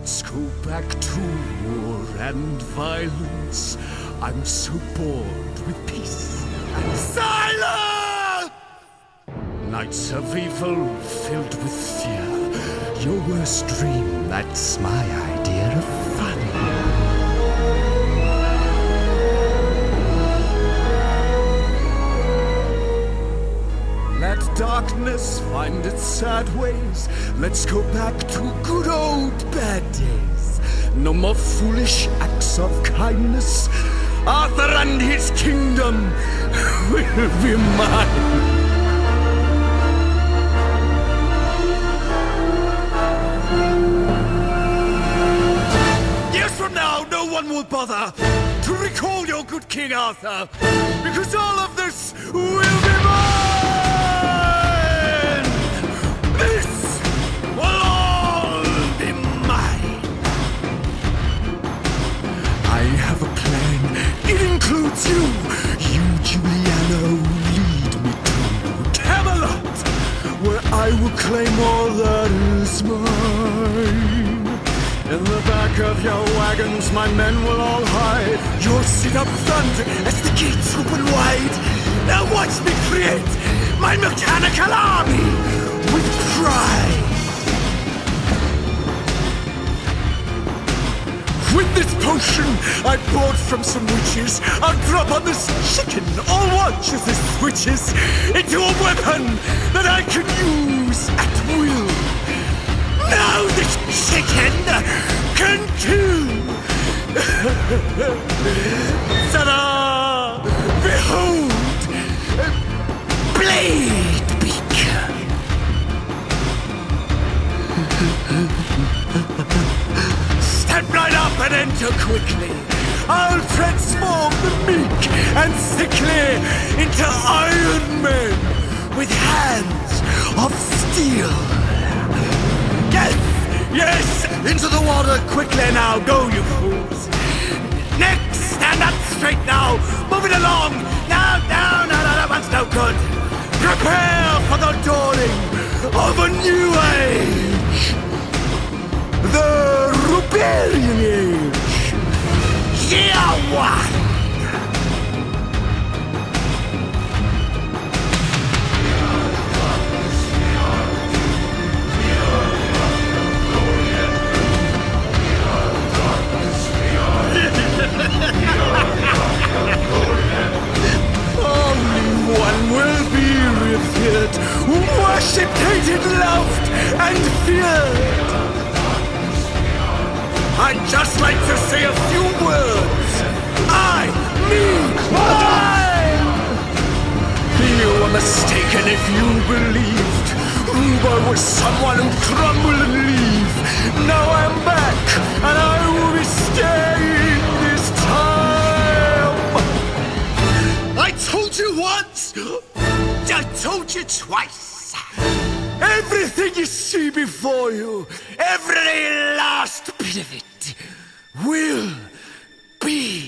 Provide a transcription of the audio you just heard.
Let's go back to war and violence. I'm so bored with peace and silence! Nights of evil filled with fear. Your worst dream, that's my idea of fun. Let darkness find its sad ways. Let's go back to good old bad days. No more foolish acts of kindness. Arthur and his kingdom will be mine. Years from now, no one will bother to recall your good King Arthur, because all of this will be mine! This will all be mine! I have a plan. It includes you. You, Juliano, lead me to Camelot, where I will claim all that is mine. In the back of your wagons, my men will all hide. You'll sit up front as the gates open wide. Now watch me create my mechanical army with pride. With this potion I bought from some witches, I'll drop on this chicken, all watch as it switches into a weapon that I can use at will. Now this chicken can kill! Ta-da! Behold! Blade Beak! Step right up and enter quickly. I'll transform the meek and sickly into Iron Men with hands of steel. Yes! Yes! Into the water quickly now, go you fools! Next, stand up straight now! Move it along! Now, down! No, that's no good! Prepare for the dawning of a new age! The Ruperian Age! Year one! Only one will be revered, worshipped, hated, loved, and feared. I'd just like to say a few words. I, you were mistaken if you believed Uber was someone who'd crumble and leave. Now I'm back, and I will be staying this time. I told you once, I told you twice. Everything you see before you, every last bit of it, will be